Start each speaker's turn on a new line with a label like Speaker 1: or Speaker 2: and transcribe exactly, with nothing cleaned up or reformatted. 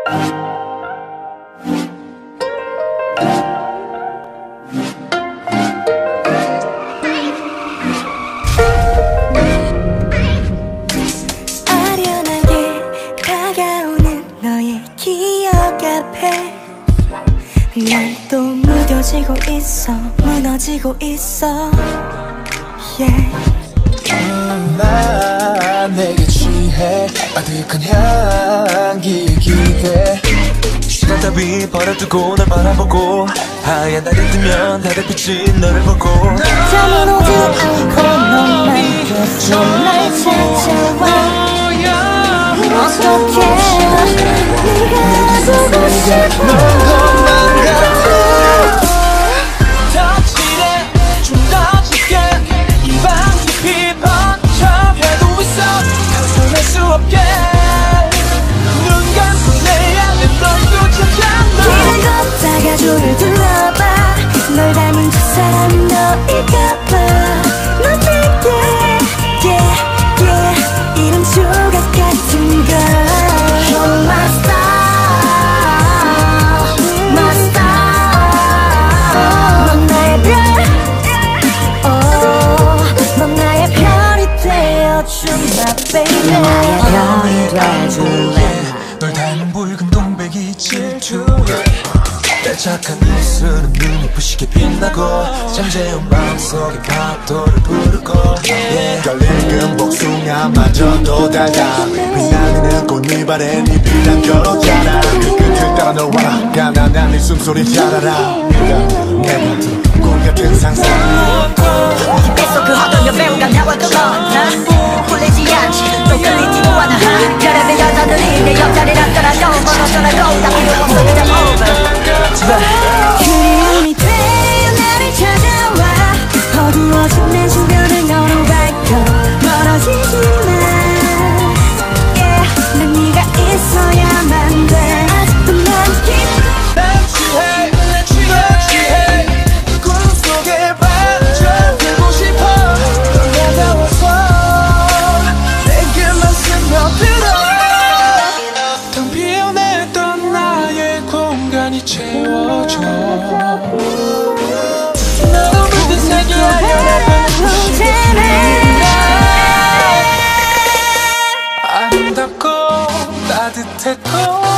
Speaker 1: 난 또 무뎌지고 있어, 무너지고 있어. Yeah.
Speaker 2: 난 내게 취해 아득한 향기 기대. 시간 따위 버려두고 널 바라보고 하얀 달이 뜨면 달빛이 너를 보고
Speaker 1: 잠은 오지 않고 너만 계속 날 찾아와. 어떡해 네가 보고 싶어.
Speaker 2: 넌 것만 같아. 더 진해 좀 더 짙게 이 방 깊이 번쩍해도 있어. 감상할 수 없게 눈 감고 내 안에 널 쫓아가.
Speaker 1: 길을 걷다가 조를 둘러봐. 널 닮은 두 사람 너일까봐. 넌 내게 yeah yeah 이름 조각 같은 걸. You're my star, my star. 넌 나의 별, oh, 넌 나의 별이 되어준다 baby. 나의 별이 되어줄래.
Speaker 2: 널 닮은 붉은 동백이 질투해. 내 착한 입술은 눈이 부시게 빛나고 잠재운 마음속에 파도를 부르고 yeah.
Speaker 3: 걸리는 복숭아마저도 달다. 빛나는 꽃잎 아래 네 빛난 결혼잖아. 그 끝을 따라 널 와라. 가난한 네 숨소리 잘알아. 내가 꿈 같은 상상.
Speaker 4: 이 뱃속 그 어떤 여배우가 나와 그만나. 홀리지 않지 또 끌리지도 않아. 별의별 여자들이 내 옆자리를 떠나도 멀어져라도 다 필요 없어 그냥 over.
Speaker 1: 그리움이 되어 나를 찾아와. 어두워진 내 주변을 너로 밝혀. 멀어지지만 yeah, 난 네가 있어야만 돼. 아직도 난 기분.
Speaker 2: 난 취해 난 취해 꿈속에 빠져들고 싶어. 다가와서 내게만 스며들어. 텅 비어냈던 나의 공간이 채워져. 너로 물든 세계 하얀 아름답고 따뜻했고